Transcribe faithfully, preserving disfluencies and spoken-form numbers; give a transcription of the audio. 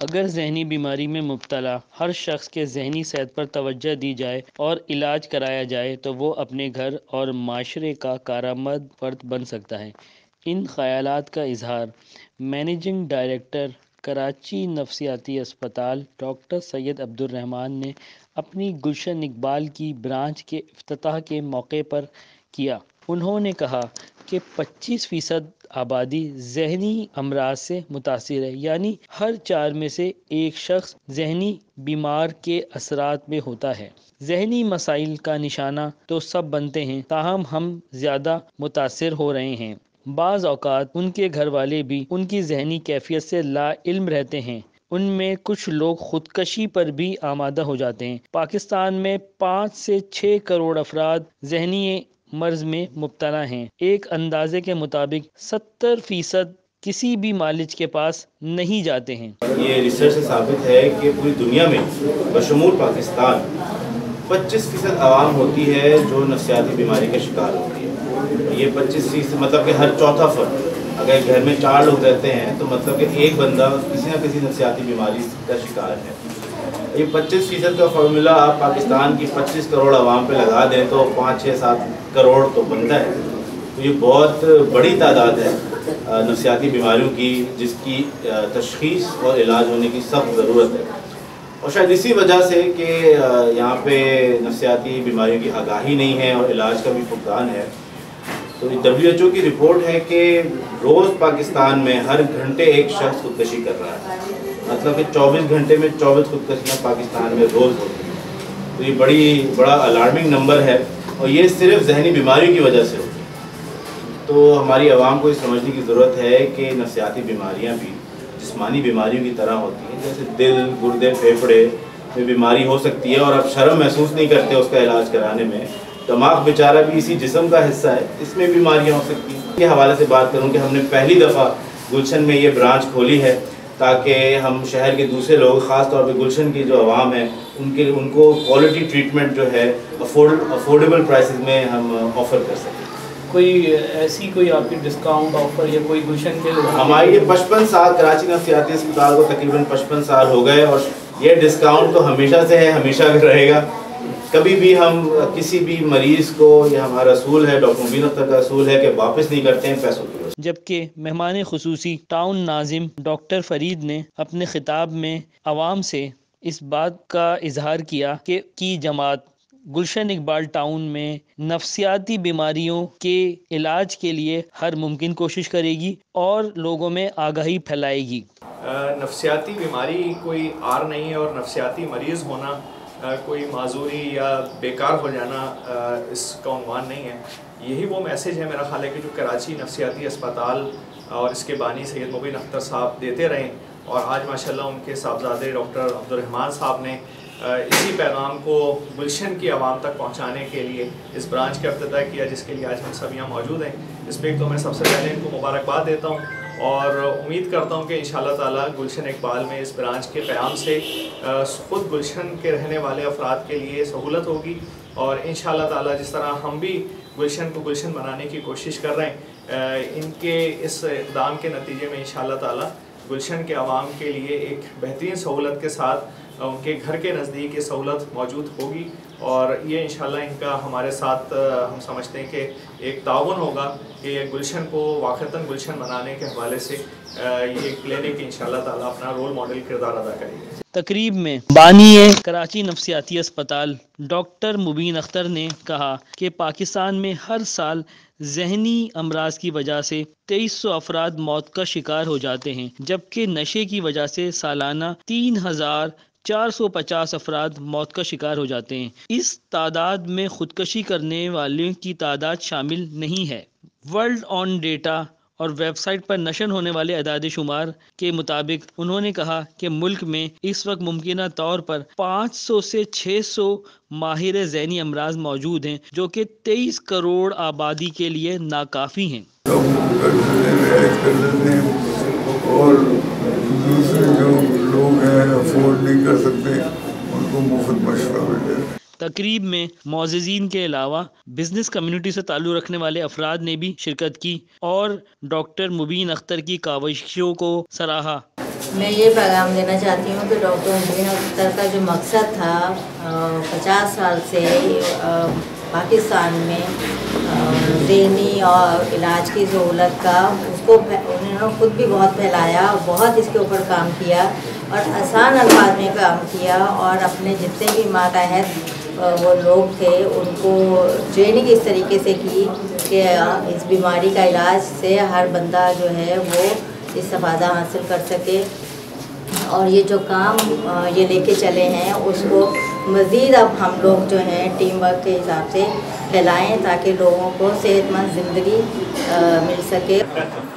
اگر ذہنی بیماری میں مبتلا ہر شخص کے ذہنی صحت پر توجہ دی جائے اور علاج کرایا جائے تو وہ اپنے گھر اور معاشرے کا کارآمد فرد بن سکتا ہے۔ ان خیالات کا اظہار مینیجنگ ڈائریکٹر کراچی نفسیاتی اسپتال ڈاکٹر سید عبدالرحمان نے اپنی گلشن اقبال کی برانچ کے افتتاح کے موقع پر کیا۔ انہوں نے کہا کہ پچیس فیصد آبادی ذہنی امراض سے متاثر ہے، یعنی ہر چار میں سے ایک شخص ذہنی بیمار کے اثرات میں ہوتا ہے۔ ذہنی مسائل کا نشانہ تو سب بنتے ہیں، تاہم ہم زیادہ متاثر ہو رہے ہیں۔ بعض اوقات ان کے گھر والے بھی ان کی ذہنی کیفیت سے لا علم رہتے ہیں۔ ان میں کچھ لوگ خودکشی پر بھی آمادہ ہو جاتے ہیں۔ پاکستان میں پانچ سے چھ کروڑ افراد ذہنی مرض میں مبتلا ہیں۔ ایک اندازے کے مطابق ستر فیصد کسی بھی معالج کے پاس نہیں جاتے ہیں۔ یہ ریسرچ سے ثابت ہے کہ پوری دنیا میں بشمول پاکستان پچیس فیصد عوام ہوتی ہے جو نفسیاتی بیماری کا شکار ہوتی ہے۔ یہ پچیس فیصد مطلب کہ ہر چوتھا فرد، اگر گھر میں چار لوگ رہتے ہیں تو مطلب کہ ایک بندہ کسی نہ کسی نفسیاتی بیماری کا شکار ہے۔ یہ پچیس فیصد کا فارمولا آپ پاکستان کی پچیس کروڑ عوام پہ لگا دیں تو پانچ چھ سات کروڑ تو بنتا ہے۔ تو یہ بہت بڑی تعداد ہے نفسیاتی بیماریوں کی جس کی تشخیص اور علاج ہونے کی سخت ضرورت ہے، اور شاید اسی وجہ سے کہ یہاں پہ نفسیاتی بیماریوں کی آگاہی نہیں ہے اور علاج کا بھی فقدان ہے۔ تو ڈبلیو ایچ او کی رپورٹ ہے کہ روز پاکستان میں ہر گھنٹے ایک شخص خودکشی کر رہا ہے، مطلب کہ چوبیس گھنٹے میں چوبیس خودکشیاں پاکستان میں روز ہوتی ہیں۔ تو یہ بڑی بڑا الارمنگ نمبر ہے، اور یہ صرف ذہنی بیماریوں کی وجہ سے ہوتی ہے۔ تو ہماری عوام کو یہ سمجھنے کی ضرورت ہے کہ نفسیاتی بیماریاں بھی جسمانی بیماریوں کی طرح ہوتی ہیں، جیسے دل، گردے، پھیپھڑے میں بیماری ہو سکتی ہے اور آپ شرم محسوس نہیں کرتے اس کا علاج کرانے میں۔ دماغ بیچارہ بھی اسی جسم کا حصہ ہے، اس میں بیماریاں ہو سکتی ہیں۔ کے حوالے سے بات کروں کہ ہم نے پہلی دفعہ گلشن میں یہ برانچ کھولی ہے تاکہ ہم شہر کے دوسرے لوگ، خاص طور پہ گلشن کی جو عوام ہے، ان کے ان کو کوالٹی ٹریٹمنٹ جو ہے افورڈ افورڈیبل پرائسز میں ہم آفر کر سکیں۔ کوئی ایسی کوئی آپ کی ڈسکاؤنٹ آفر یا کوئی گلشن کے ہماری یہ پچپن سال کراچی نفسیاتی اسپتال کو تقریباً پچپن سال ہو گئے، اور یہ ڈسکاؤنٹ تو ہمیشہ سے ہے، ہمیشہ رہے گا۔ کبھی بھی ہم کسی بھی مریض کو، یہ ہمارا اصول ہے، ڈاکٹر مبین اختر کا اصول ہے کہ واپس نہیں کرتے ہیں پیسوں کی۔ جبکہ مہمان خصوصی ٹاؤن ناظم ڈاکٹر فرید نے اپنے خطاب میں عوام سے اس بات کا اظہار کیا کہ کی جماعت گلشن اقبال ٹاؤن میں نفسیاتی بیماریوں کے علاج کے لیے ہر ممکن کوشش کرے گی اور لوگوں میں آگاہی پھیلائے گی۔ نفسیاتی بیماری کوئی آر نہیں ہے، اور نفسیاتی مریض ہونا کوئی معذوری یا بیکار ہو جانا اس کا عنوان نہیں ہے۔ یہی وہ میسیج ہے میرا خیال ہے کہ جو کراچی نفسیاتی اسپتال اور اس کے بانی سید مبین اختر صاحب دیتے رہے، اور آج ماشاءاللہ ان کے صاحبزادے ڈاکٹر عبدالرحمان صاحب نے اسی پیغام کو گلشن کی عوام تک پہنچانے کے لیے اس برانچ کا افتتاح کیا، جس کے لیے آج ہم سب یہاں موجود ہیں۔ اس پہ ایک تو میں سب سے پہلے ان کو مبارکباد دیتا ہوں، اور امید کرتا ہوں کہ انشاءاللہ تعالیٰ گلشن اقبال میں اس برانچ کے قیام سے خود گلشن کے رہنے والے افراد کے لیے سہولت ہوگی، اور انشاءاللہ تعالیٰ جس طرح ہم بھی گلشن کو گلشن بنانے کی کوشش کر رہے ہیں، ان کے اس اقدام کے نتیجے میں انشاءاللہ تعالیٰ گلشن کے عوام کے لیے ایک بہترین سہولت کے ساتھ ان کے گھر کے نزدیک یہ سہولت موجود ہوگی، اور یہ انشاءاللہ ان کا ہمارے ساتھ ہم سمجھتے ہیں کہ ایک تعاون ہوگا کہ گلشن کو واقعتاً گلشن بنانے کے حوالے سے یہ کلینک انشاءاللہ تعالیٰ اپنا رول ماڈل کردار ادا کرے گی۔ تقریب میں بانی کراچی نفسیاتی اسپتال ڈاکٹر مبین اختر نے کہا کہ پاکستان میں ہر سال ذہنی امراض کی وجہ سے تیئیس سو افراد موت کا شکار ہو جاتے ہیں، جبکہ نشے کی وجہ سے سالانہ تین ہزار چار سو پچاس افراد موت کا شکار ہو جاتے ہیں۔ اس تعداد میں خودکشی کرنے والوں کی تعداد شامل نہیں ہے۔ ورلڈ آن ڈیٹا اور ویب سائٹ پر نشر ہونے والے اعداد شمار کے مطابق انہوں نے کہا کہ ملک میں اس وقت ممکنہ طور پر پانچ سو سے چھ سو ماہر ذہنی امراض موجود ہیں، جو کہ تیئیس کروڑ آبادی کے لیے ناکافی ہیں۔ اور دوسرے جو لوگ ہیں افورڈ نہیں کر سکتے ان کو مفت مشورہ ملے۔ تقریب میں معززین کے علاوہ بزنس کمیونٹی سے تعلق رکھنے والے افراد نے بھی شرکت کی اور ڈاکٹر مبین اختر کی کاوشوں کو سراہا۔ میں یہ پیغام دینا چاہتی ہوں کہ ڈاکٹر مبین اختر کا جو مقصد تھا پچاس سال سے پاکستان میں ذہنی اور علاج کی سہولت کا، اس کو انہوں نے خود بھی بہت پھیلایا، بہت اس کے اوپر کام کیا اور آسان الفاظ میں کام کیا، اور اپنے جتنے بھی ماتحت وہ لوگ تھے ان کو ٹریننگ اس طریقے سے کی کہ اس بیماری کا علاج سے ہر بندہ جو ہے وہ استفادہ حاصل کر سکے. اور یہ جو کام یہ لے کے چلے ہیں اس کو مزید اب ہم لوگ جو ہیں ٹیم ورک کے حساب سے پھیلائیں تاکہ لوگوں کو صحت مند زندگی مل سکے.